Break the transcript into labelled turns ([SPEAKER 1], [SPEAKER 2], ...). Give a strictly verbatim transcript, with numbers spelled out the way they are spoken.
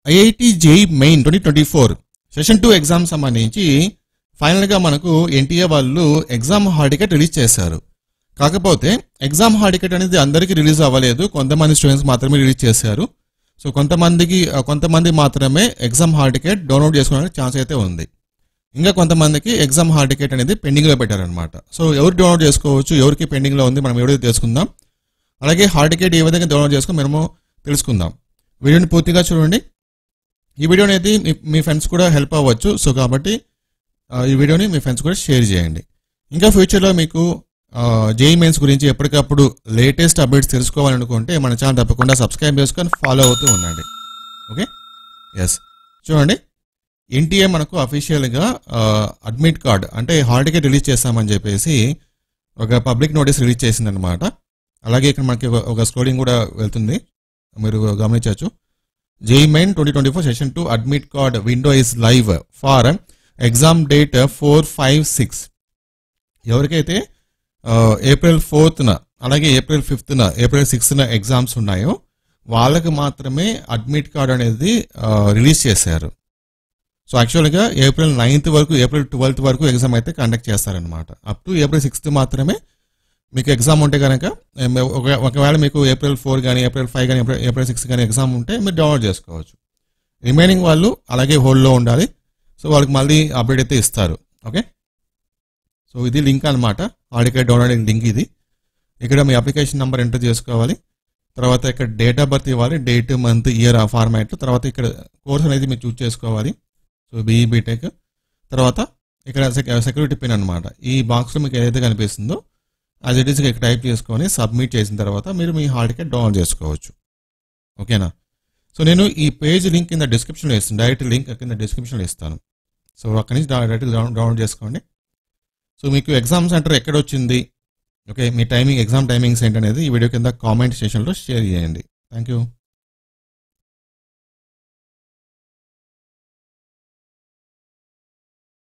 [SPEAKER 1] IIT JEE main twenty twenty four session two exam సంబంధించి ఫైనల్గా మనకు ఎన్టీఏ వాళ్ళు ఎగ్జామ్ హాల్ టికెట్ రిలీజ్ చేశారు. కాకపోతే ఎగ్జామ్ హాల్ టికెట్ అనేది అందరికీ రిలీజ్ అవ్వలేదు, కొంతమంది స్టూడెంట్స్ మాత్రమే రిలీజ్ చేశారు. సో కొంతమందికి కొంతమంది మాత్రమే ఎగ్జామ్ హాల్ టికెట్ డౌన్లోడ్ చేసుకోవడానికి ఛాన్స్ అయితే ఉంది. ఇంకా కొంతమందికి ఎగ్జామ్ హాల్ టికెట్ అనేది పెండింగ్లో పెట్టారనమాట. సో ఎవరు డౌన్లోడ్ చేసుకోవచ్చు, ఎవరికి పెండింగ్లో ఉంది, మనం ఎవరైతే తెలుసుకుందాం. అలాగే హాల్ టికెట్ ఏ విధంగా డౌన్లోడ్ చేసుకుని మనము తెలుసుకుందాం. వీడియోని పూర్తిగా చూడండి. ఈ వీడియో అనేది మీ ఫ్రెండ్స్ కూడా హెల్ప్ అవ్వచ్చు. సో కాబట్టి ఈ వీడియోని మీ ఫ్రెండ్స్ కూడా షేర్ చేయండి. ఇంకా ఫ్యూచర్లో మీకు జేఈఈ మెయిన్స్ గురించి ఎప్పటికప్పుడు లేటెస్ట్ అప్డేట్స్ తెలుసుకోవాలనుకుంటే మన ఛానల్ తప్పకుండా సబ్స్క్రైబ్ చేసుకొని ఫాలో అవుతూ ఉండండి. ఓకే, ఎస్, చూడండి. ఎన్టీఏ మనకు అఫీషియల్గా అడ్మిట్ కార్డ్ అంటే హాల్ టికెట్ రిలీజ్ చేస్తామని చెప్పేసి ఒక పబ్లిక్ నోటీస్ రిలీజ్ చేసిందనమాట. అలాగే ఇక్కడ మనకి ఒక స్క్రోలింగ్ కూడా వెళ్తుంది, మీరు గమనించవచ్చు. JEE main twenty twenty four session two admit card window is live for exam date four five six. ఎవరికైతే ఏప్రిల్ ఫోర్త్న అలాగే ఏప్రిల్ ఫిఫ్త్న ఏప్రిల్ సిక్స్త్న ఎగ్జామ్స్ ఉన్నాయో వాళ్ళకి మాత్రమే అడ్మిట్ కార్డ్ అనేది రిలీజ్ చేశారు. సో యాక్చువల్గా ఏప్రిల్ నైన్త్ వరకు ఏప్రిల్ ట్వెల్త్ వరకు ఎగ్జామ్ అయితే కండక్ట్ చేస్తారనమాట. అప్ టు ఏప్రిల్ సిక్స్త్ మాత్రమే మీకు ఎగ్జామ్ ఉంటే కనుక, ఒకవేళ మీకు ఏప్రిల్ ఫోర్ కానీ ఏప్రిల్ ఫైవ్ కానీ ఏప్రిల్ సిక్స్త్ కానీ ఎగ్జామ్ ఉంటే మీరు డౌన్లోడ్ చేసుకోవచ్చు. రిమైనింగ్ వాళ్ళు అలాగే హోల్డ్లో ఉండాలి. సో వాళ్ళకి మళ్ళీ అప్డేట్ అయితే ఇస్తారు. ఓకే, సో ఇది లింక్ అనమాట, హాల్ టికెట్ డౌన్లోడింగ్ లింక్ ఇది. ఇక్కడ మీ అప్లికేషన్ నెంబర్ ఎంటర్ చేసుకోవాలి. తర్వాత ఇక్కడ డేట్ ఆఫ్ బర్త్ ఇవ్వాలి, డేట్, మంత్, ఇయర్ ఆ ఫార్మాట్లో. తర్వాత ఇక్కడ కోర్స్ అనేది మీరు చూస్ చేసుకోవాలి. So BE BTech. తర్వాత ఇక్కడ సెక్యూరిటీ పిన్ అనమాట. ఈ బాక్స్లో మీకు ఏదైతే కనిపిస్తుందో యాజ్ ఇట్ ఈస్ ఇక్కడ టైప్ చేసుకొని సబ్మిట్ చేసిన తర్వాత మీరు మీ హాల్ టికెట్ డౌన్లోడ్ చేసుకోవచ్చు. ఓకేనా? సో నేను ఈ పేజ్ లింక్ కింద డిస్క్రిప్షన్లో ఇస్తాను, డైరెక్ట్ లింక్ కింద డిస్క్రిప్షన్లో ఇస్తాను. సో అక్కడి నుంచి డైరెక్ట్ డౌన్లోడ్ చేసుకోండి. సో మీకు ఎగ్జామ్ సెంటర్ ఎక్కడ వచ్చింది, ఓకే, మీ టైమింగ్ ఎగ్జామ్ టైమింగ్స్ ఏంటనేది ఈ వీడియో కింద కామెంట్ సెక్షన్లో షేర్ చేయండి. Thank you.